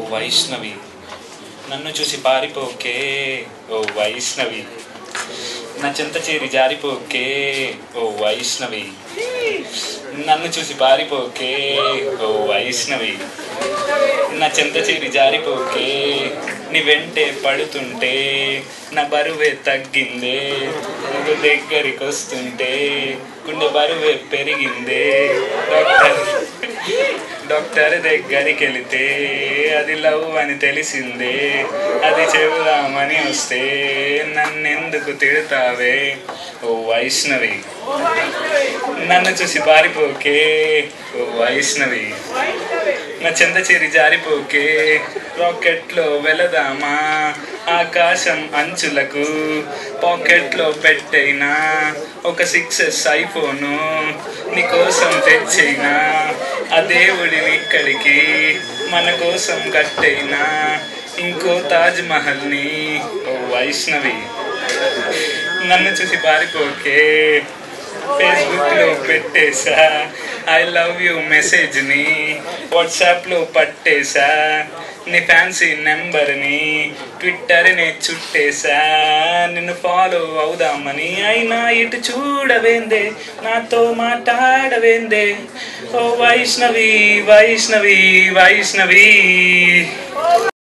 వైష్ణవి నన్ను చూసి పారిపోకే ఓ వైష్ణవి, నా చెంత చేరి జారిపోకే ఓ వైష్ణవి, నన్ను చూసి పారిపోకే ఓ వైష్ణవి, నా చెంత చేరి జారిపోకే, నీ వెంటే పడుతుంటే నా బరువే తగ్గిందే, నువ్వు దగ్గరికి వస్తుంటే గుండె బరువే పెరిగిందే, డాక్టర్ దగ్గరికి వెళితే అది లవ్ అని తెలిసిందే, అది చెబుదామని వస్తే నన్నెందుకు తిడతావే ఓ వైష్ణవి, నన్ను చూసి పారిపోకే ఓ వైష్ణవి, నా చెంత చేరి జారిపోకే, రాకెట్లో వెళదామా ఆకాశం అంచులకు, పాకెట్లో పెట్టైనా ఒక 6S ఐఫోను నీకోసం తెచ్చైనా, ఆ దేవుడిని ఇక్కడికి మన కోసం కట్టైనా ఇంకో తాజ్ మహల్ని ఓ వైష్ణవి, నన్ను చూసి పారిపోకే, ఫేస్బుక్లో పెట్టేశా ఐ లవ్ యూ మెసేజ్ని, వాట్సాప్లో పట్టేశా నీ ఫ్యాన్సీ నెంబర్ని, ట్విట్టర్ని చుట్టేశా నిన్ను ఫాలో అవుదామని, అయినా ఇటు చూడవేందే నాతో మాట్లాడవేందే ఓ వైష్ణవి వైష్ణవి వైష్ణవి.